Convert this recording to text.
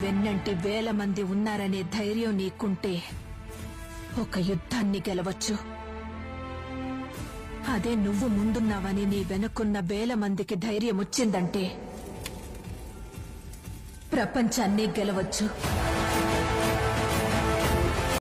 వెన్నంటి వేల మంది ఉన్నారనే ధైర్యం నీకుంటే ఒక యుద్ధాన్ని గెలవచ్చు. అదే నువ్వు ముందున్నావని నీ వెనుకున్న వేల మందికి ధైర్యం వచ్చిందంటే ప్రపంచాన్ని గెలవచ్చు.